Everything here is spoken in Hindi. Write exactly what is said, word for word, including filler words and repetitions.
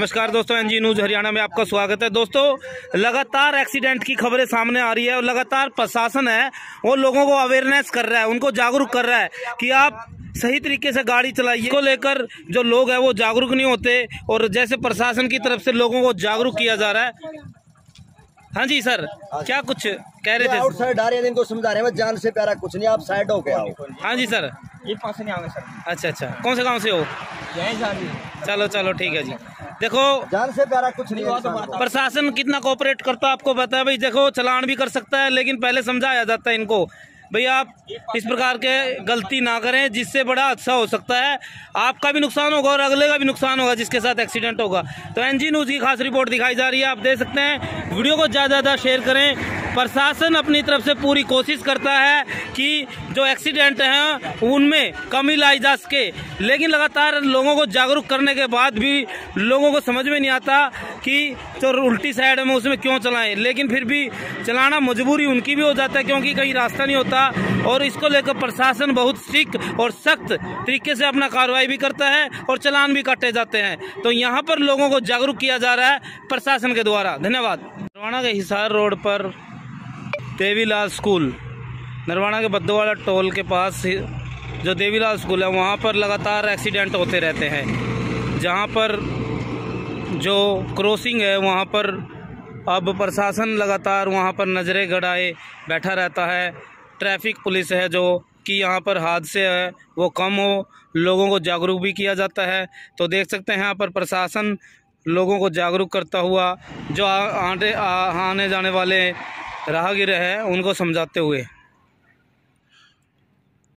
नमस्कार दोस्तों, एनजी न्यूज हरियाणा में आपका स्वागत है। दोस्तों, लगातार एक्सीडेंट की खबरें सामने आ रही है और लगातार प्रशासन है वो लोगों को अवेयरनेस कर रहा है, उनको जागरूक कर रहा है कि आप सही तरीके से गाड़ी चलाइए। को लेकर जो लोग हैं वो जागरूक नहीं होते और जैसे प्रशासन की तरफ से लोगों को जागरूक किया जा रहा है। हाँ जी सर, क्या कुछ कह रहे थे? आउट साइड आ रहे हैं, इनको समझा रहे हैं, जान से प्यारा कुछ नहीं, आप साइड हो के आओ। हाँ जी सर, ये पास नहीं आओगे सर। अच्छा अच्छा, कौन से गांव से हो? यहीं से आ रही चलो चलो ठीक है जी। देखो, जान से प्यारा कुछ नहीं है। प्रशासन कितना कोऑपरेट करता है आपको पता है भाई। देखो, चलान भी कर सकता है लेकिन पहले समझाया जाता है इनको, भाई आप इस प्रकार के गलती ना करें जिससे बड़ा हादसा हो सकता है, आपका भी नुकसान होगा और अगले का भी नुकसान होगा जिसके साथ एक्सीडेंट होगा। तो एनजी न्यूज की खास रिपोर्ट दिखाई जा रही है, आप देख सकते हैं। वीडियो को ज़्यादा ज़्यादा शेयर करें। प्रशासन अपनी तरफ से पूरी कोशिश करता है कि जो एक्सीडेंट हैं उनमें कमी लाई जा सके, लेकिन लगातार लोगों को जागरूक करने के बाद भी लोगों को समझ में नहीं आता कि जो उल्टी साइड में उसमें क्यों चलाएं, लेकिन फिर भी चलाना मजबूरी उनकी भी हो जाता है क्योंकि कहीं रास्ता नहीं होता। और इसको लेकर प्रशासन बहुत स्ट्रिक्ट और सख्त तरीके से अपना कार्रवाई भी करता है और चालान भी काटे जाते हैं। तो यहाँ पर लोगों को जागरूक किया जा रहा है प्रशासन के द्वारा। धन्यवाद। नरवाना के हिसार रोड पर देवीलाल स्कूल, नरवाना के बद्दोवाला टोल के पास जो देवीलाल स्कूल है वहाँ पर लगातार एक्सीडेंट होते रहते हैं। जहाँ पर जो क्रॉसिंग है वहाँ पर अब प्रशासन लगातार वहाँ पर नजरें गड़ाए बैठा रहता है। ट्रैफिक पुलिस है जो कि यहाँ पर हादसे है वो कम हो, लोगों को जागरूक भी किया जाता है। तो देख सकते हैं यहाँ पर प्रशासन लोगों को जागरूक करता हुआ जो आने आने जाने वाले राहगीर हैं उनको समझाते हुए।